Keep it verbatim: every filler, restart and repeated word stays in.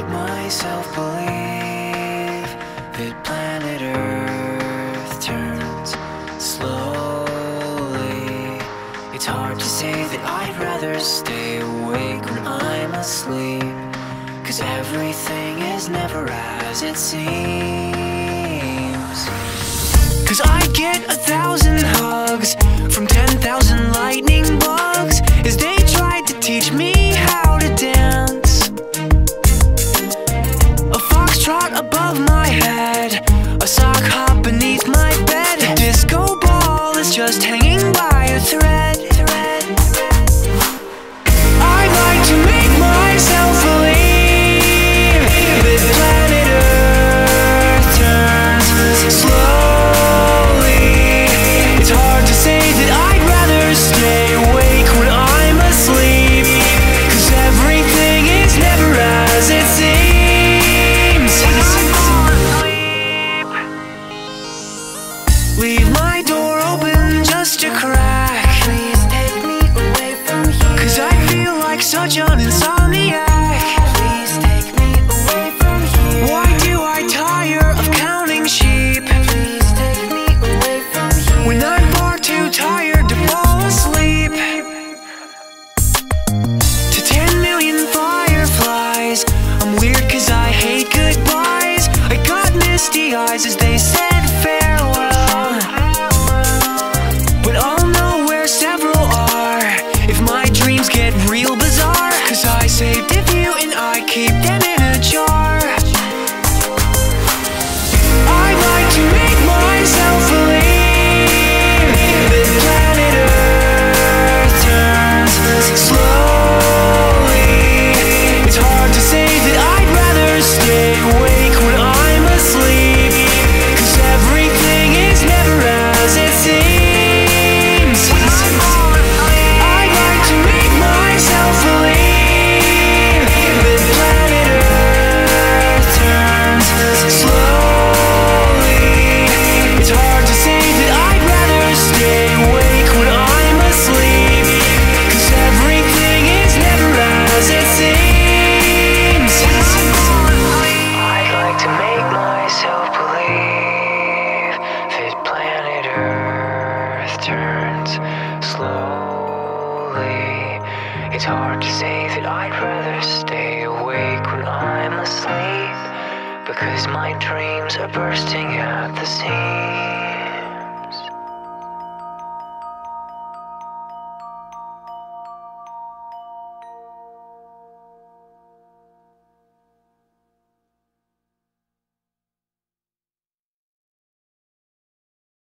make myself believe that planet Earth turns slowly. It's hard to say that I'd rather stay awake when I'm asleep, 'cause everything is never as it seems. 'Cause I get a thousand hugs from ten thousand lightning bugs as they tried to teach me how to dance. A foxtrot above my head, a sock hop beneath my bed. A disco ball is just hanging by a thread. I'd like to make myself believe that planet Earth turns slowly. It's hard to say that I'd rather stay awake when I'm asleep, 'cause everything is never as it seems. Leave my door open just a crack. Please take me away from here, 'cause I feel like such an insomniac. Please take me away from here. Why do I tire of counting sheep? Please take me away from here, when I'm far too tired to fall asleep. To ten million fireflies, I'm weird 'cause I hate goodbyes. I got misty eyes as they said farewell, but I'll know where several are if my dreams get real bizarre, 'cause I saved a few and I keep them in a jar. I'd like to make myself believe that planet Earth turns slowly. It's hard to say that I'd rather stay awake when I'm asleep, 'cause everything is never as it seems. I'd like to make myself believe that planet Earth turns slowly. It's hard to say that I'd rather stay awake when I'm asleep, 'cause everything is never as it seems. I'd like to make myself believe that planet Earth turns slowly. It's hard to say that I'd rather stay awake when I'm asleep, because my dreams are bursting at the seams.